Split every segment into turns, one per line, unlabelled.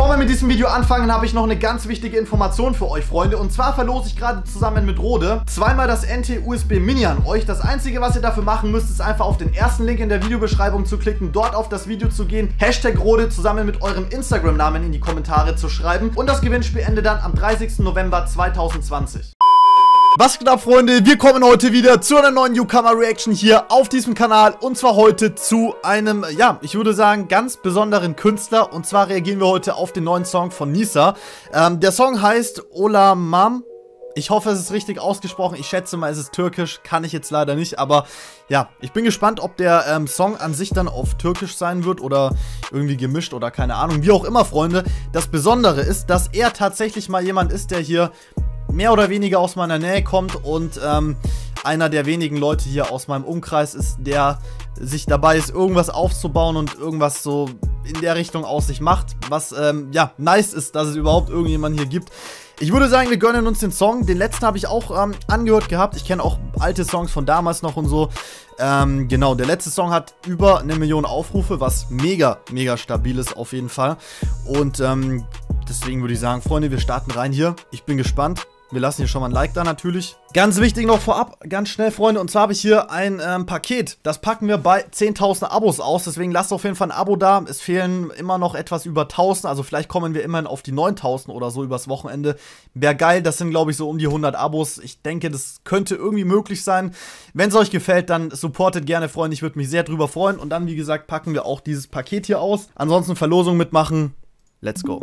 Bevor wir mit diesem Video anfangen, habe ich noch eine ganz wichtige Information für euch, Freunde. Und zwar verlose ich gerade zusammen mit Rode zweimal das NT-USB Mini an euch. Das Einzige, was ihr dafür machen müsst, ist einfach auf den ersten Link in der Videobeschreibung zu klicken, dort auf das Video zu gehen, Hashtag Rode zusammen mit eurem Instagram-Namen in die Kommentare zu schreiben. Und das Gewinnspiel endet dann am 30. November 2020. Was geht ab, Freunde? Wir kommen heute wieder zu einer neuen Newcomer-Reaction hier auf diesem Kanal. Und zwar heute zu einem, ja, ich würde sagen, ganz besonderen Künstler. Und zwar reagieren wir heute auf den neuen Song von Nisa. Der Song heißt Olamam. Ich hoffe, es ist richtig ausgesprochen. Ich schätze mal, es ist türkisch. Kann ich jetzt leider nicht. Aber ja, ich bin gespannt, ob der Song an sich dann auf türkisch sein wird oder irgendwie gemischt oder keine Ahnung. Wie auch immer, Freunde. Das Besondere ist, dass er tatsächlich mal jemand ist, der hier mehr oder weniger aus meiner Nähe kommt und einer der wenigen Leute hier aus meinem Umkreis ist, der sich dabei ist, irgendwas aufzubauen und irgendwas so in der Richtung aus sich macht, was ja, nice ist, dass es überhaupt irgendjemanden hier gibt. Ich würde sagen, wir gönnen uns den Song. Den letzten habe ich auch angehört gehabt. Ich kenne auch alte Songs von damals noch und so. Genau, der letzte Song hat über 1 Million Aufrufe, was mega, mega stabil ist auf jeden Fall. Und deswegen würde ich sagen, Freunde, wir starten rein hier. Ich bin gespannt. Wir lassen hier schon mal ein Like da natürlich. Ganz wichtig noch vorab, ganz schnell, Freunde, und zwar habe ich hier ein Paket. Das packen wir bei 10.000 Abos aus, deswegen lasst auf jeden Fall ein Abo da. Es fehlen immer noch etwas über 1.000, also vielleicht kommen wir immerhin auf die 9.000 oder so übers Wochenende. Wäre geil, das sind, glaube ich, so um die 100 Abos. Ich denke, das könnte irgendwie möglich sein. Wenn es euch gefällt, dann supportet gerne, Freunde, ich würde mich sehr drüber freuen. Und dann, wie gesagt, packen wir auch dieses Paket hier aus. Ansonsten Verlosung mitmachen. Let's go.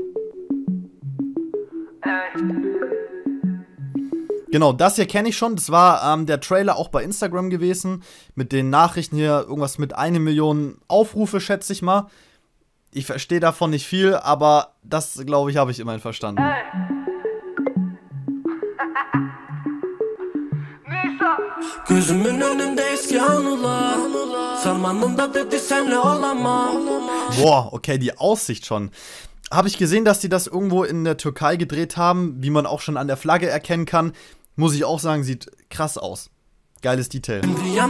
Genau, das hier kenne ich schon. Das war der Trailer auch bei Instagram gewesen. Mit den Nachrichten hier, irgendwas mit 1 Million Aufrufe, schätze ich mal. Ich verstehe davon nicht viel, aber das, glaube ich, habe ich immerhin verstanden. Boah, okay, die Aussicht schon. Habe ich gesehen, dass die das irgendwo in der Türkei gedreht haben, wie man auch schon an der Flagge erkennen kann. Muss ich auch sagen, sieht krass aus. Geiles Detail.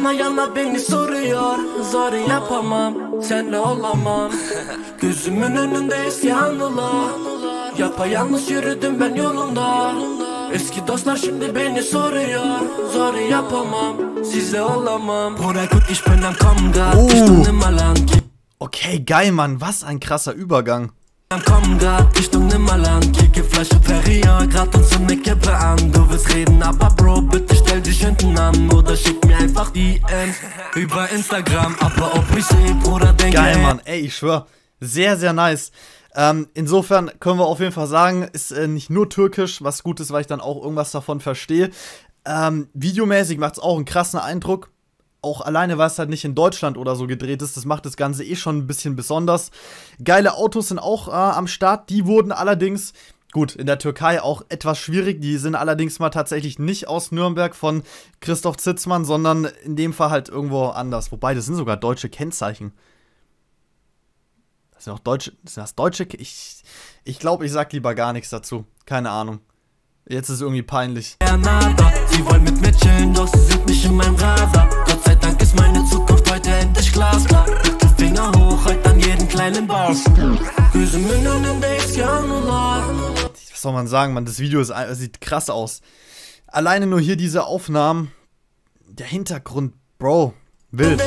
Okay, geil, Mann. Was ein krasser Übergang.
Komm grad Richtung Nimmerland, kicke Flasche Perrier, grad uns so ne Kippe an. Du willst reden, aber Bro, bitte stell dich hinten an oder schick mir einfach DMs über Instagram, aber ob ich seh, Bruder, denke.
Geil, Mann, ey, ich schwör, sehr, sehr nice. Insofern können wir auf jeden Fall sagen, ist nicht nur türkisch, was gut ist, weil ich dann auch irgendwas davon verstehe. Videomäßig macht es auch einen krassen Eindruck. Auch alleine, weil es halt nicht in Deutschland oder so gedreht ist, das macht das Ganze eh schon ein bisschen besonders. Geile Autos sind auch am Start, die wurden allerdings, gut, in der Türkei auch etwas schwierig, die sind allerdings mal tatsächlich nicht aus Nürnberg von Christoph Zitzmann, sondern in dem Fall halt irgendwo anders. Wobei, das sind sogar deutsche Kennzeichen. Das sind auch deutsche, sind das deutsche? Ich glaube, ich sag lieber gar nichts dazu. Keine Ahnung. Jetzt ist es irgendwie peinlich.
Sie wollen mit mir chillen, doch sie sind nicht in meinem Radar. Gott sei Dank ist meine Zukunft heute endlich glasklar. Bitte Finger hoch, heute an jeden kleinen Bar.
Was soll man sagen, Mann? Das Video sieht krass aus. Alleine nur hier diese Aufnahmen. Der Hintergrund, Bro, wild.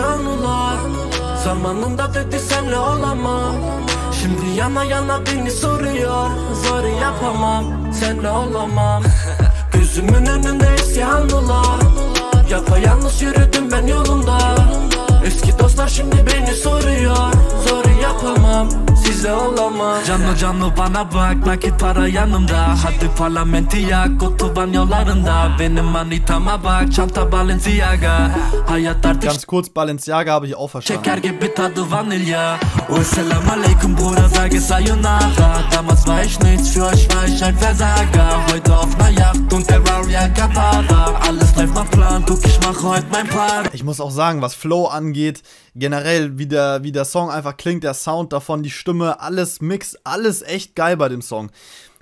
Şimdi yana yana beni soruyor, zor yapamam, senle olamam. Gözümün önünde isyanlılar, yapayalnız yürüdüm ben yolumda. Eski dostlar şimdi beni soruyor, zor yapamam, sizle olamam. Canlı canlı bana bak, nakit para yanımda. Hadi parlamenti yak, otoban yollarında. Benim manitama bak, çanta Balenciaga. Hayat artık
ganz kurz, Balenciaga habe ich auch verstanden.
Şeker gibi tadı vanilya. Oh selam aleyküm Bruder, sage sayonara. Damals war ich nichts, für euch war ich ein Versager. Heute auf ner Yacht und der Royal Qatar. Alles läuft nach Plan, guck, ich mache heute mein Part.
Ich muss auch sagen, was Flow angeht, generell wie der Song einfach klingt, der Sound davon, die Stimme, alles Mix, alles echt geil bei dem Song.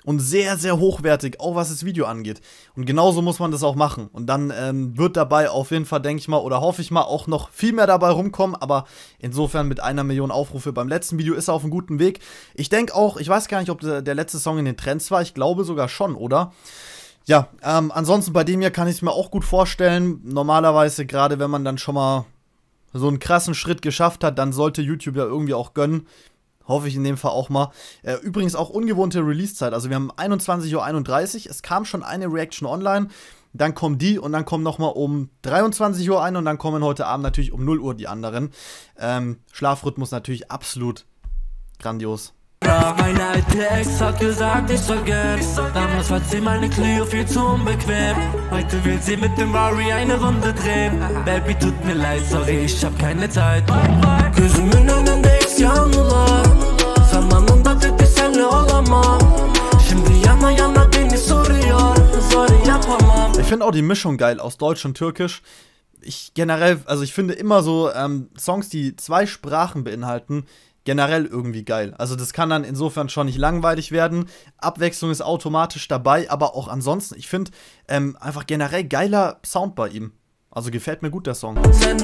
und sehr, sehr hochwertig, auch was das Video angeht. Und genauso muss man das auch machen. Und dann wird dabei auf jeden Fall, denke ich mal, oder hoffe ich mal, auch noch viel mehr dabei rumkommen. Aber insofern mit 1 Million Aufrufe beim letzten Video ist er auf einem guten Weg. Ich denke auch, ich weiß gar nicht, ob der letzte Song in den Trends war. Ich glaube sogar schon, oder? Ja, ansonsten bei dem hier kann ich es mir auch gut vorstellen. Normalerweise, gerade wenn man dann schon mal so einen krassen Schritt geschafft hat, dann sollte YouTube ja irgendwie auch gönnen. Hoffe ich in dem Fall auch mal. Übrigens auch ungewohnte Release-Zeit. Also wir haben 21:31 Uhr. Es kam schon eine Reaction online. Dann kommen die und dann kommen nochmal um 23 Uhr ein. Und dann kommen heute Abend natürlich um 0 Uhr die anderen. Schlafrhythmus natürlich absolut grandios.
Meine alte Ex hat gesagt, ich soll gehen. Damals war sie meine Clio viel zu unbequem. Heute will sie mit dem Rari eine Runde drehen. Baby, tut mir leid, sorry, ich hab keine Zeit. Gözümün önünde isyanlar. Zamanında dedi senle olamam. Şimdi yana yana beni soruyor. Zor yapamam.
Ich finde auch die Mischung geil aus Deutsch und Türkisch. Ich finde immer so Songs, die 2 Sprachen beinhalten, generell irgendwie geil. Also das kann dann insofern schon nicht langweilig werden. Abwechslung ist automatisch dabei, aber auch ansonsten, ich finde einfach generell geiler Sound bei ihm. Also gefällt mir gut der Song.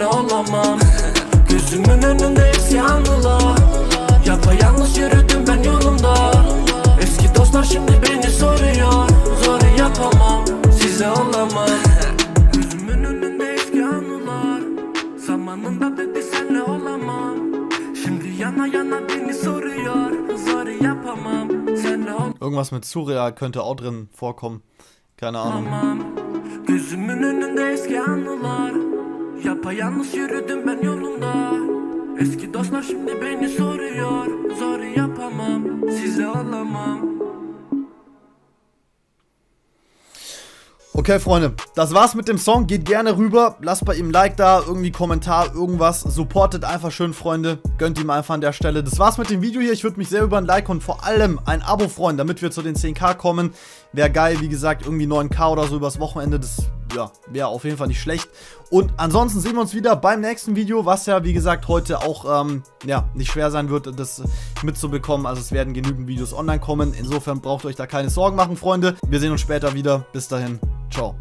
Gözümün önünde isyanlar. Yapayalnız yürüdüm ben yolumda. Eski dostlar şimdi beni soruyor. Zor yapamam, size olamam. Gözümün önünde isyanlar. Zamanında dedi senle olamam. Şimdi yana yana beni soruyor. Zor yapamam, senle olamam.
Irgendwas mit Surreal könnte auch drin vorkommen. Keine Ahnung.
Gözümün önünde eski anılar. Yapayalnız yürüdüm ben yolumda. Eski dostlar şimdi beni soruyor. Zor yapamam, size olamam.
Okay, Freunde, das war's mit dem Song. Geht gerne rüber, lasst bei ihm ein Like da, irgendwie Kommentar, irgendwas. Supportet einfach schön, Freunde. Gönnt ihm einfach an der Stelle. Das war's mit dem Video hier. Ich würde mich sehr über ein Like und vor allem ein Abo freuen, damit wir zu den 10.000 kommen. Wäre geil, wie gesagt, irgendwie 9.000 oder so übers Wochenende. Das wäre auf jeden Fall nicht schlecht. Und ansonsten sehen wir uns wieder beim nächsten Video, was ja, wie gesagt, heute auch nicht schwer sein wird, das mitzubekommen. Also es werden genügend Videos online kommen. Insofern braucht ihr euch da keine Sorgen machen, Freunde. Wir sehen uns später wieder. Bis dahin. Ciao.